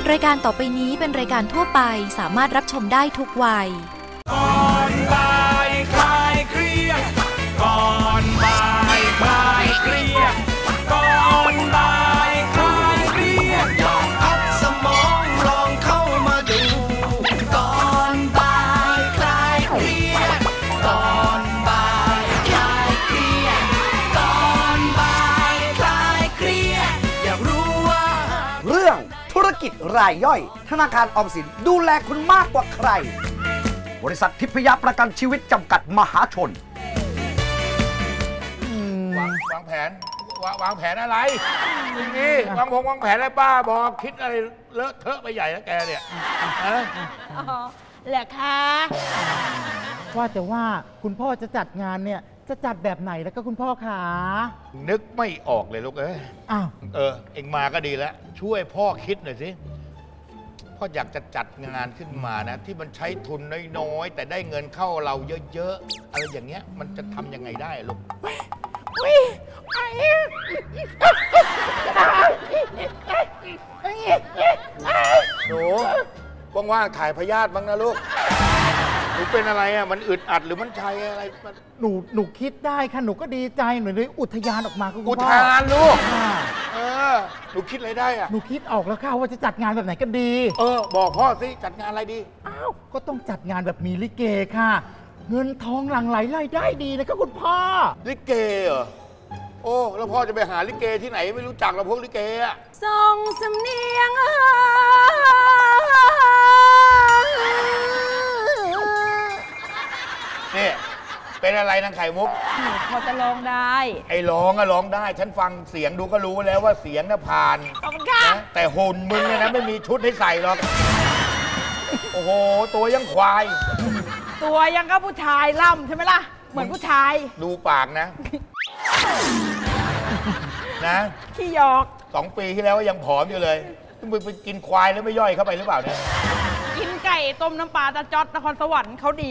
รายการต่อไปนี้เป็นรายการทั่วไปสามารถรับชมได้ทุกวัยก่อนบ่ายคลายเครียดก่อนบ่ายคลายเครียดก่อนบ่ายคลายเครียดลองพักสมองลองเข้ามาดูก่อนบ่ายคลายเครียดก่อนบ่ายคลายเครียดก่อนบ่ายคลายเครียดอยากรู้ว่าเรื่องธุรกิจรายย่อยธนาคารออมสินดูแลคุณมากกว่าใครบริษัททิพยประกันชีวิตจำกัดมหาชนวางแผนอะไรนี่วางแผนอะไรบ้าบอกคิดอะไรเลอะเทอะไปใหญ่แล้วแกเนี่ยฮะแหละคะว่าแต่ว่าคุณพ่อจะจัดงานเนี่ยจะจัดแบบไหนแล้วก็คุณพ่อขานึกไม่ออกเลยลูกเอ้ยอ้าวเอ็งมาก็ดีแล้วช่วยพ่อคิดหน่อยสิพ่ออยากจะจัดงานขึ้นมานะที่มันใช้ทุนน้อยๆแต่ได้เงินเข้าเราเยอะๆอะไรอย่างเงี้ยมันจะทำยังไงได้ลูกหนูว่างๆถ่ายพยาธิบ้างนะลูกหนูเป็นอะไรอ่ะมันอึดอัดหรือมันชัยอะไรหนูคิดได้ค่ะหนูก็ดีใจหนูเลยอุทยานออกมาคุณพ่ออุทยานลูกหนูคิดอะไรได้อ่ะหนูคิดออกแล้วค่ะว่าจะจัดงานแบบไหนกันดีบอกพ่อสิจัดงานอะไรดีอ้าวก็ต้องจัดงานแบบมีลิเกค่ะเงินทองหลั่งไหลรายได้ดีนะครับคุณพ่อลิเกเหรอโอ้แล้วพ่อจะไปหาลิเกที่ไหนไม่รู้จักหรอกพวกลิเกอ่ะส่งสำเนียงนี่เป็นอะไรนางไข่มุกพอจะร้องได้ไอ้ร้องอะร้องได้ฉันฟังเสียงดูก็รู้แล้วว่าเสียงน่ะผ่านนะแต่หุ่นมึงเนี่ยนะไม่มีชุดให้ใส่หรอกโอ้โหตัวยังควายตัวยังก็ผู้ชายล่ำใช่ไหมล่ะเหมือนผู้ชายดูปากนะขี้หยอก 2 ปีที่แล้วยังผอมอยู่เลยมึงไปกินควายแล้วไม่ย่อยเข้าไปหรือเปล่าเนี่ยกินไก่ต้มน้ำปลาตาจ๊อดนครสวรรค์เขาดี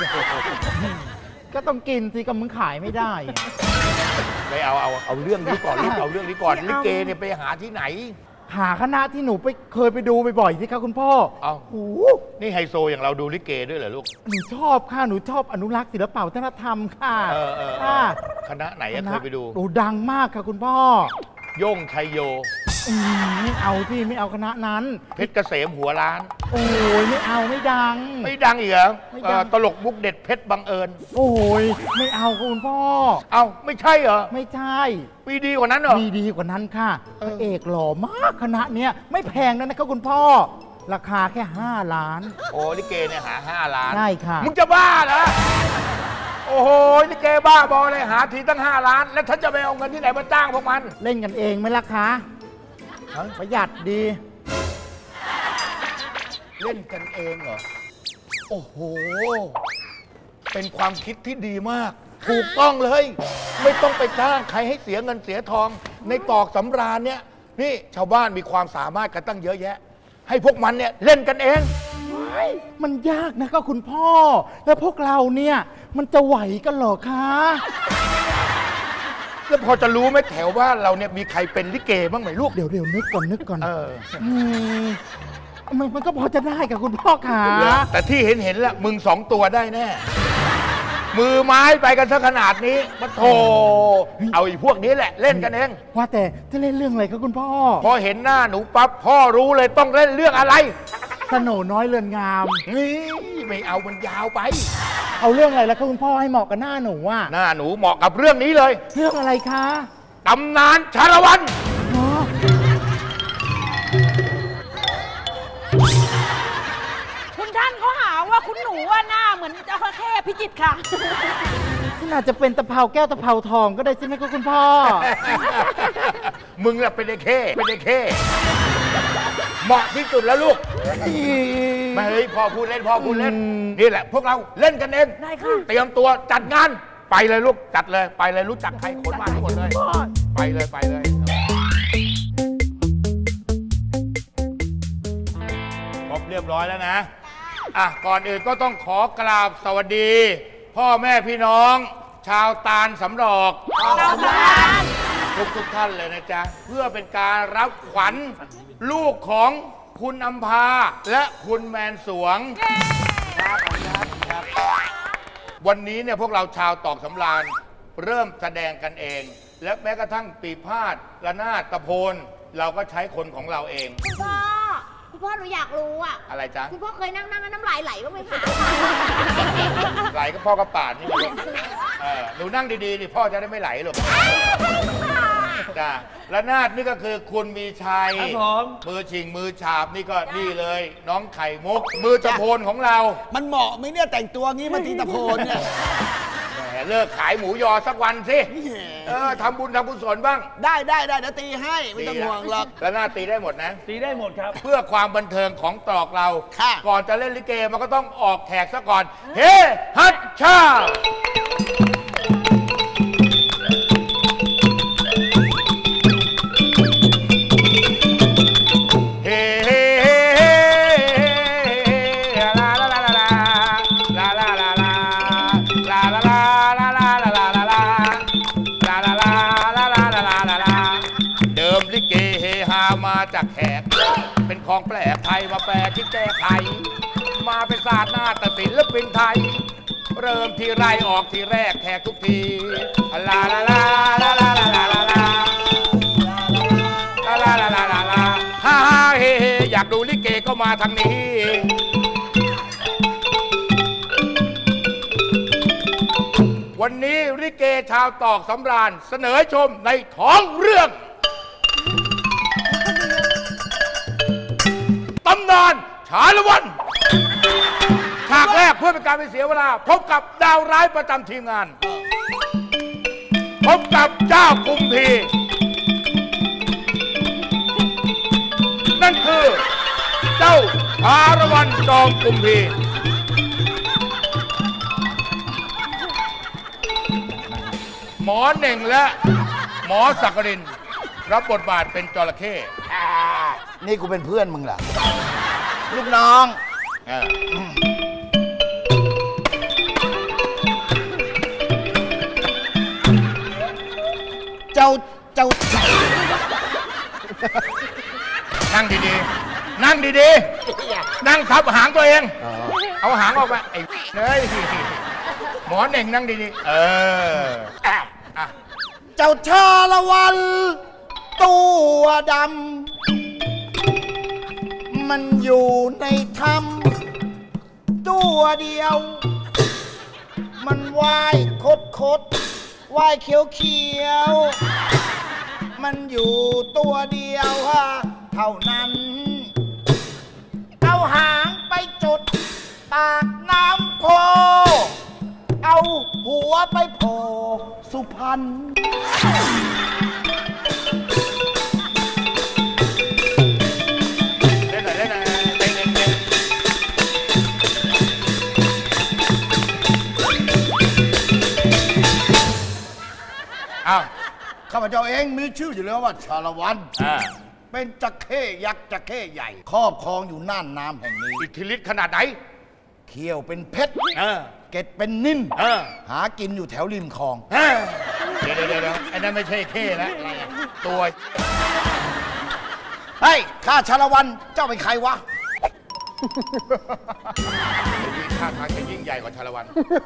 ก็ต้องกินสิก็มึงขายไม่ได้ไม่เอาเรื่องนี้ก่อนเอาเรื่องนี้ก่อนลิเกเนี่ยไปหาที่ไหนหาคณะที่หนูเคยไปดูบ่อยๆสิครับคุณพ่อโอ้นี่ไฮโซอย่างเราดูลิเกด้วยเหรอลูกหนูชอบค่ะหนูชอบอนุรักษ์ศิลปวัฒนธรรมค่ะคณะไหนเคยไปดูดังมากค่ะคุณพ่อโย่งชัยโยไม่เอาที่ไม่เอาคณะนั้นเพชรเกษมหัวล้านโอ้ยไม่เอาไม่ดังอีกเหรอตลกมุกเด็ดเพชรบังเอิญโอ้ยไม่เอาคุณพ่อไม่ใช่เหรอไม่ใช่มีดีกว่านั้นเหรอมีดีกว่านั้นค่ะพระเอกหล่อมากคณะเนี้ยไม่แพงนะครับคุณพ่อราคาแค่5 ล้านโอ้ลิเกเนี่ยหา5 ล้านใช่ค่ะมึงจะบ้าเหรอโอ้โหลิเกบ้าบอเลยหาทีตั้ง5 ล้านแล้วฉันจะไปเอาเงินที่ไหนมาจ้างพวกมันเล่นกันเองไหมล่ะคะประหยัดดีเล่นกันเองเหรอโอ้โหเป็นความคิดที่ดีมากถูกต้องเลยไม่ต้องไปจ้างใครให้เสียเงินเสียทองในตอกสำราญเนี่ยนี่ชาวบ้านมีความสามารถกันตั้งเยอะแยะให้พวกมันเนี่ยเล่นกันเองมันยากนะก็คุณพ่อแล้วพวกเราเนี่ยมันจะไหวกันหรอคะแล้วพอจะรู้ไหมแถวว่าเราเนี่ยมีใครเป็นลิเกบ้างไหมลูกเดี๋ยวนึกก่อนมันก็พอจะได้กับคุณพ่อขาแต่ที่เห็นละมึง2 ตัวได้แน่มือไม้ไปกันซะขนาดนี้มาโถเอาอีพวกนี้แหละเล่นกันเองว่าแต่จะเล่นเรื่องอะไรครับคุณพ่อพอเห็นหน้าหนูปั๊บพ่อรู้เลยต้องเล่นเรื่องอะไรสโหน่น้อยเรือนงามนี่ไม่เอามันยาวไปเอาเรื่องอะไรแล้วครับคุณพ่อให้เหมาะกับหน้าหนูอ่ะหน้าหนูเหมาะกับเรื่องนี้เลยเรื่องอะไรคะตำนานชาละวันคุณท่านเขาหาว่าคุณหนูว่าหน้าเหมือนจระเข้พิจิตรค่ะน่าจะเป็นตะเภาแก้วตะเภาทองก็ได้ใช่ไหมคุณพ่อมึงน่ะเป็นไอ้เข้เหมาะที่สุดแล้วลูกไม่เฮ้ยพ่อพูดเล่นนี่แหละพวกเราเล่นกันเองได้ค่ะเตรียมตัวจัดงานไปเลยลูกจัดเลยไปเลยรู้จักใครคนมาทั้งหมดเลยไปเลยครบเรียบร้อยแล้วนะก่อนอื่นก็ต้องขอกราบสวัสดีพ่อแม่พี่น้องชาวตาลสำรอกทุกท่านเลยนะจ๊ะเพื่อเป็นการรับขวัญลูกของคุณอัมพาและคุณแมนสวงวันนี้เนี่ยพวกเราชาวตอกสำราญเริ่มแสดงกันเอง และแม้กระทั่งปีพาดระนาดตะโพนเราก็ใช้คนของเราเองคุณพ่อหนูอยากรู้อะอะไรจ๊ะคุณพ่อเคยนั่งแล้วน้ำลายไหลบ้างไหมคะไหลก็พ่อก็ปาดนี่ไงหนูนั่งดีๆดิพ่อจะได้ไม่ไหลหรอกจ้ะระนาดนี่ก็คือคุณมีชัยมือชิงมือฉาบนี่ก็นี่เลย น้องไข่มุกมือตะโพนของเรามันเหมาะไหมเนี่ยแต่งตัวงี้มาตีตะโพนเนี่ยเลิกขายหมูยอสักวันสิทำบุญทำกุศลบ้างได้เดี๋ยวตีให้ไม่ต้องห่วงหรอกแล้วน่าตีได้หมดนะตีได้หมดครับเพื่อความบันเทิงของตอกเราก่อนจะเล่นลิเกมันก็ต้องออกแขกซะก่อนเฮ้ฮัทชาจากแขกเป็นของแปลกไทยมาแปลคิดแก้ไขมาเป็นศาสตร์หน้าแต่ศิลปินไทยเริ่มที่ไรออกที่แรกแขกทุกทีลาลาลาลาลาลาลาลาลาลาลาลาลาลาลาฮ่าฮ่าเฮเฮอยากดูลิเกก็มาทางนี้วันนี้ลิเกชาวตอกสำราญเสนอชมในท้องเรื่องตำนานชาละวันฉากแรกเพื่อเป็นการไม่เสียเวลาพบกับดาวร้ายประจำทีมงานพบกับเจ้ากุมพีนั่นคือเจ้าชาละวันจอมกุมพีหมอเหน่งและหมอศักรินรับบทบาทเป็นจระเข้นี่กูเป็นเพื่อนมึงเหรอลูกน้องเจ้านั่งดีๆนั่งดีๆนั่งทับหางตัวเองเอาหางออกมาไอ้เฮ้ยหมอเหน่งนั่งดีๆเจ้าชาละวันตัวดำมันอยู่ในถ้ำตัวเดียวมันว่ายคดว่ายเขียวมันอยู่ตัวเดียวเท่านั้นเอาหางไปจุดปากน้ำโพเอาหัวไปโผล่สุพรรณข้าพเจ้าเองมีชื่ออยู่แล้วว่าชาละวันเป็นจระเข้ยักษ์จระเข้ใหญ่ครอบครองอยู่น่านน้ำแห่งนี้อิทธิฤทธิ์ขนาดไหนเขี้ยวเป็นเพชรเกล็ดเป็นนิ่มหากินอยู่แถวริมคลองเดี๋ยวไอ้นั่นไม่ใช่เข้แล้วตัวเฮ้ยข้าชาละวันเจ้าเป็นใครวะท่าทางจะยิ่งใหญ่กว่าชาละวัน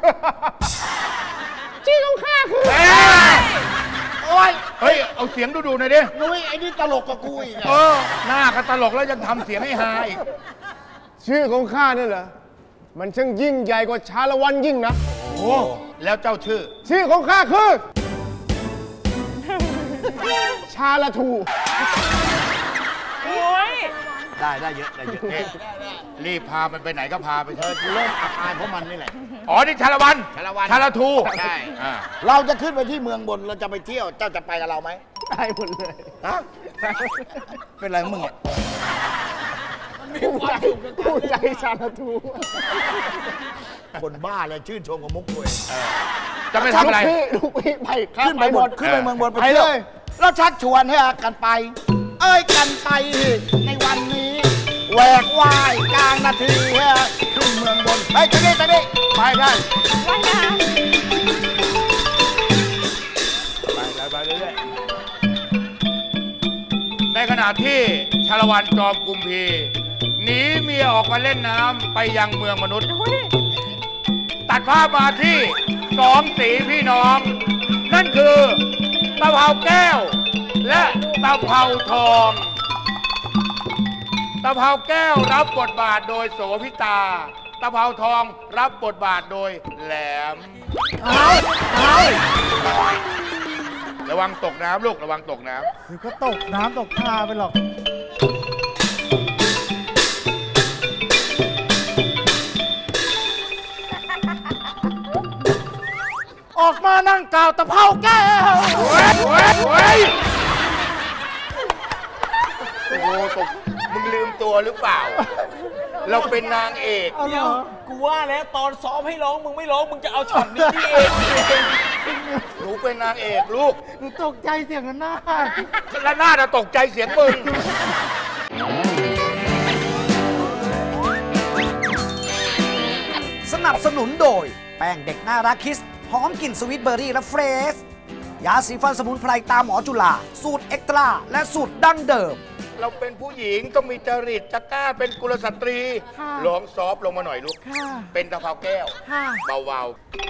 ชื่อของข้าคือโอ้ยเฮ้ยเอาเสียงดูหน่อยดินุ้ยไอ้นี่ตลกกับกูอีกหน้าก็ตลกแล้วยังทำเสียงให้ฮาอีกชื่อของข้านี่เหรอมันช่างยิ่งใหญ่กว่าชาละวันยิ่งนะโอ้แล้วเจ้าชื่อของข้าคือชาละทูโอ้ยได้เยอะรีบพามันไปไหนก็พาไปเถอะเริ่มอับอายเพราะมันนี่แหละอ๋อนี่ชาละวันชาละทูใช่เราจะขึ้นไปที่เมืองบนเราจะไปเที่ยวเจ้าจะไปกับเราไหมได้หมดเลยเป็นไรมึงอ่ะผู้ใจชาละทูคนบ้าเลยชื่นชมกับมุกตัวเองจะไปทำอะไรลูกพี่ไปขึ้นไปเมืองบนไปเที่ยวแล้วชักชวนให้กันไปกันไปในวันนี้แหวกว่ายกลางนาทีขึ้นเมืองบนไปจะได้ไปกันว่ายน้ำไปเรื่อยๆในขณะที่ชาละวันจอมกุมพีหนีเมียออกมาเล่นน้ำไปยังเมืองมนุษย์ ตัดภาพมาที่สองสีพี่น้อง นั่นคือตะเภาแก้วและตะเภาทองตะเภาแก้วรับบทบาทโดยโสภิตาตะเภาทองรับบทบาทโดยแหลมระวังตกน้ำลูกระวังตกน้ำหรือก็ตกน้ำตกท่าไปหรอกออกมานั่งกล่าวตะเภาแก้วโอ้โหตกมึงลืมตัวหรือเปล่า เราเป็นนางเอกเอาเหรอกูว่าแล้วตอนซ้อมให้ร้องมึงไม่ร้องมึงจะเอาช็อตนี้นี่เองหนูเป็นนางเอกลูกหนูตกใจเสียงกันหน้าและน่าจะตกใจเสียงมึงสนับสนุนโดยแป้งเด็กน่ารักคิสหอมกลิ่นสวิตเบอร์รี่และเฟรชยาสีฟันสมุนไพรตาหมอจุฬาสูตรเอ็กตร้าและสูตรดั้งเดิมเราเป็นผู้หญิงต้องมีจริตจะกล้าเป็นกุลสตรีร้องซอฟลงมาหน่อยลูกเป็นตะเภาแก้วเบา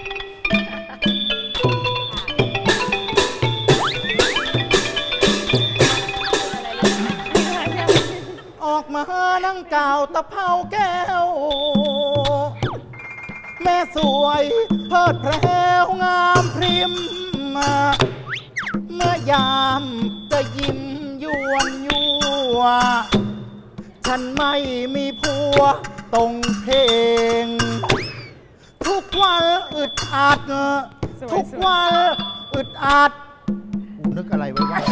ออกมานั่งกล่าวตะเภาแก้วแม่สวยเพิดเพลวงามพริมเมื่อยามจะยิ้มยวนยัวฉันไม่มีผัวตรงเพลงทุกวันอึดอัดทุกวันอึดอัดกูนึกอะไรไว้วะ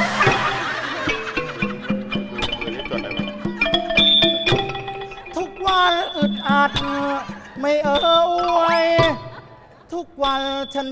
ทุกวันอึดอัดไม่อวยทุกวันฉัน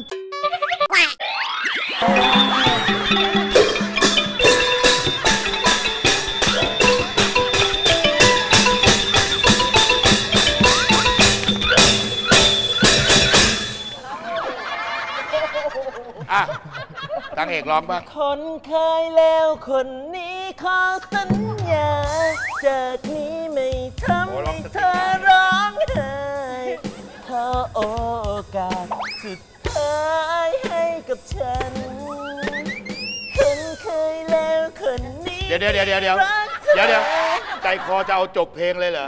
อ่ะนางเอกร้องบ้างคนเคยแล้วคนนี้ขอสัญญาจากนี้ไม่ทำให้เธอร้องไห้ขอโอกาสสุดท้ายให้กับฉันคนเคยแล้วคนนี้เดี๋ยวใจคอจะเอาจบเพลงเลยเหรอ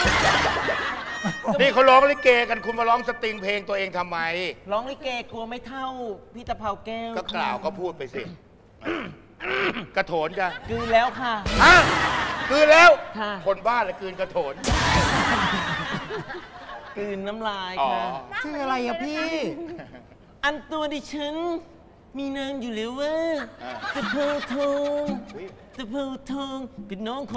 นี่เขาร้องลิเกกันคุณมาร้องสตริงเพลงตัวเองทำไมร้องลิเกกลัวไม่เท่าพี่ตะเภาแก้วก็กล่าวก็พูดไปสิ กระโถนจ้ะคืนแล้วค่ะฮะคืนแล้วค่ะคนบ้าเลยคืนกระโถนคืนน้ำลายอ๋อค่ะชื่ออะไรอะพี่อันตัวดิฉันมีนามอยู่แล้วว่าตะเภาทองตะเภาทองเป็นน้องของ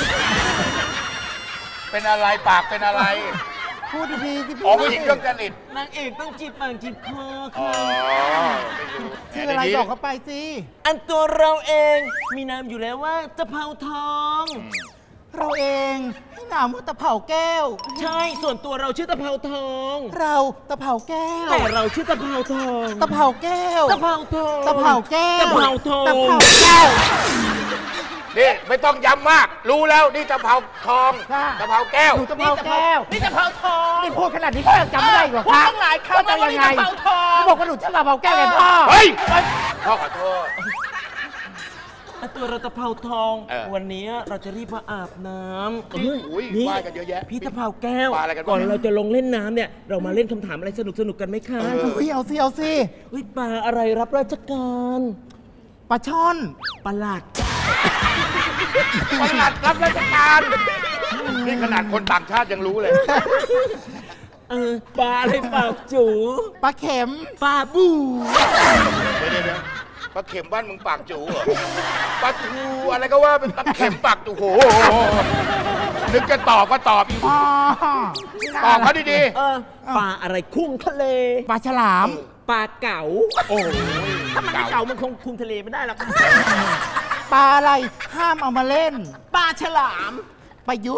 เป็นอะไรปากเป็นอะไรพูดดีๆสิพี่อ๋อผู้หญิงเรื่องจริตนางเอกต้องจีบปากจีบคออ๋อค่ะชื่ออะไรบอกเขาไปสิอันตัวเราเองมีนามอยู่แล้วว่าตะเภาทองเราเองให้นามว่าตะเภาแก้วใช่ส่วนตัวเราชื่อตะเภาทองเราตะเภาแก้วแต่เราชื่อตะเภาทองตะเภาแก้วตะเภาทองตะเภาแก้วตะเภาทองตะเภาแก้วนี่ไม่ต้องย้ำมาก รู้แล้วนี่ตะเภาทองค่ะตะเภาแก้วหนูตะเภาแก้วนี่ตะเภาทองนี่พูดขนาดนี้พ่อยังจำไม่ได้อีกเหรอพูดคะตั้งหลายครั้งจะแล้วยังว่าไงนี่ตะเภาทองเขาบอกว่าหนูชื่อตะเภาแก้วไงพ่อเฮ้ย พ่อขอโทษอันตัวเราตะเภาทอง วันนี้เราจะรีบมาอาบน้ำอุ้ยว่ากันเยอะแยะพี่ตะเภาแก้วปลาอะไรกันบ้างก่อนเราจะลงเล่นน้ำเนี่ย เรามาเล่นคำถามอะไรสนุกๆกันไหมคะเฮ้ยเอาสิเอาสิอุ้ยปลาอะไรรับราชการปลาช่อนปลาหลัดประหลัดรับราชการนี่ขนาดคนต่างชาติยังรู้เลยปลาอะไรปากจูปลาเข็มปลาบูเดี๋ยวปลาเข็มบ้านมึงปากจูเหรอปลาทูอะไรก็ว่าเป็นปลาเข็มปากจูโหนึกจะตอบก็ตอบอีกอ๋อตอบเขาดีปลาอะไรคุ้มทะเลปลาฉลามปลาเก๋าๆ โอ้ยถ้ามันไม่เก๋ามันคงคุมทะเลไม่ได้หรอกปลาอะไรห้ามเอามาเล่นปลาฉลามประยุทธ์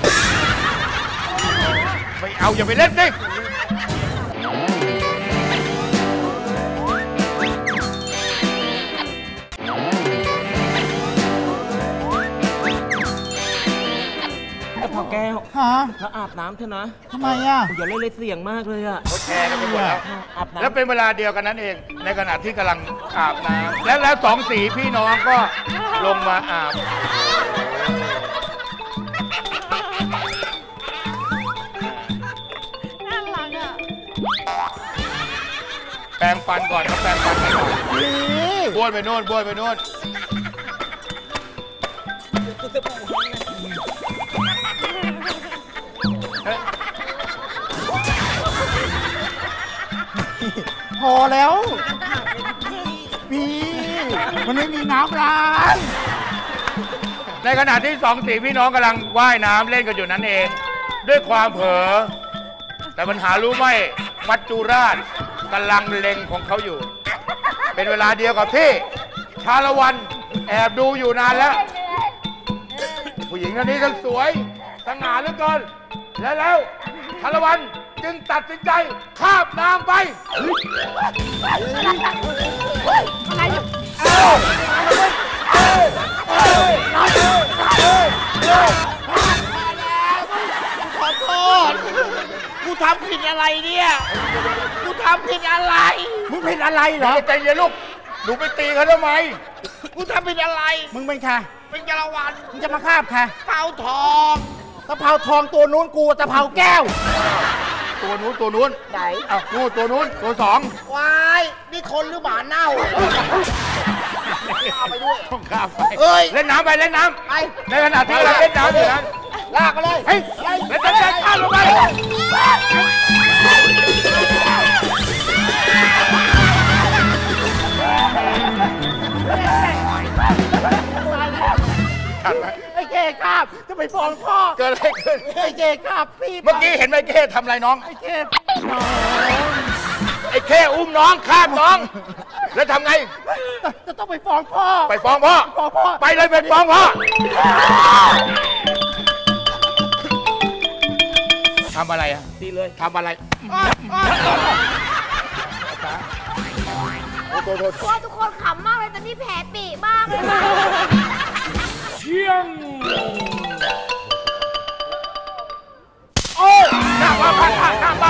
ไม่เอาอย่าไปเล่นดิก้วฮะแล้วอาบน้ำเถอะนะทำไมอ่ะอย่าเล่นเลยเสียงมากเลยอะเขาแชร์กันไปหมดแล้วอาบน้ำแล้วเป็นเวลาเดียวกันนั้นเอง ในขณะที่กำลังอาบน้ำแล้วสองสีพี่น้องก็ลงมาอาบน่ารักอ่ะแปรงฟันก่อนครับแปรงฟันก่อนบ้วนไปโน่นบ้วนไปโน่นพอแล้วพี่มันไม่มีน้ำล้างในขณะที่สองสีพี่น้องกำลังว่ายน้ำเล่นกันอยู่นั้นเอง ด้วยความเผลอแต่ปัญหารู้ไหมมัจจุราชกำลังเล็งของเขาอยู่ เป็นเวลาเดียวกับที่ชาละวันแอบดูอยู่นานแล้ว ผู้หญิงคนนี้ทั้งสวยทั้งหนาเหลือเกินแล้วชาละวันจึงตัดสินใจคาบนางไปขอโทษ กูทำผิดอะไรเนี่ย กูทำผิดอะไรมึงเป็นอะไรเหรอใจเย็นลูกหนูไปตีเขาทำไมกูทำผิดอะไรมึงเป็นใครเป็นจารวันมึงจะมาคาบใครเปาทองตะเภาทองตัวนู้นกูตะเภาแก้วตัวนู้นไหนอ้าวนู่นตัวนู้นตัวสองวาย นี่คนหรือหมาเน่าเอาไปด้วยต้องข้ามไปเอ้ยเล่นน้ำไปเล่นน้ไปำในขณะที่เราเล่นน้ำอยู่นั้นลากไปเลยเฮ้ยเล่นน้ำข้ามลงไปทันไหมไอ้เก้ครับจะไปฟ้องพ่อเกิดอะไรขึ้นไอ้เก้ครับพี่เมื่อกี้เห็นไหมเก้ทำอะไรน้องไอ้เก้ไอ้เก้อุ้มน้องข้ามน้อง แล้วทำไงจะต้องไปฟ้องพ่อไปฟ้องพ่อฟ้องพ่อไปเลยไปฟ้องพ่อทำอะไรอ่ะตีเลยทำอะไรพ่อทุกคนขำมากเลยแต่นี่แผลปีมากเลยค่ะเชี่ยงโอ้ยหน้าบ้าน